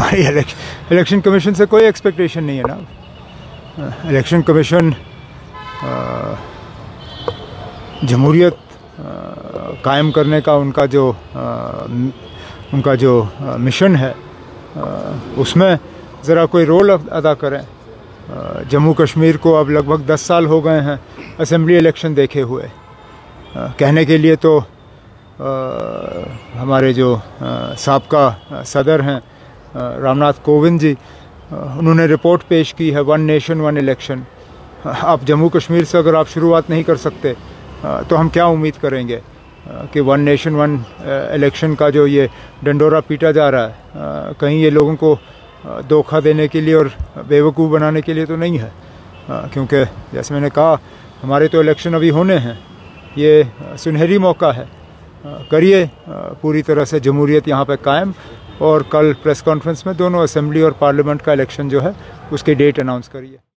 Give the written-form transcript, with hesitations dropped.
हमारी election commission से कोई एक्सपेक्टेशन नहीं है ना। इलेक्शन कमीशन जमहूरियत कायम करने का उनका जो मिशन है उसमें ज़रा कोई रोल अदा करें। जम्मू कश्मीर को अब लगभग 10 साल हो गए हैं असेंबली इलेक्शन देखे हुए। कहने के लिए तो हमारे जो साबका सदर हैं रामनाथ कोविंद जी, उन्होंने रिपोर्ट पेश की है 1 नेशन 1 इलेक्शन। आप जम्मू कश्मीर से अगर आप शुरुआत नहीं कर सकते तो हम क्या उम्मीद करेंगे कि 1 नेशन 1 इलेक्शन का जो ये डंडोरा पीटा जा रहा है कहीं ये लोगों को धोखा देने के लिए और बेवकूफ़ बनाने के लिए तो नहीं है। क्योंकि जैसे मैंने कहा, हमारे तो इलेक्शन अभी होने हैं, ये सुनहरी मौका है। करिए पूरी तरह से जमहूरियत यहाँ पे कायम, और कल प्रेस कॉन्फ्रेंस में दोनों असेंबली और पार्लियामेंट का इलेक्शन जो है उसकी डेट अनाउंस करिए।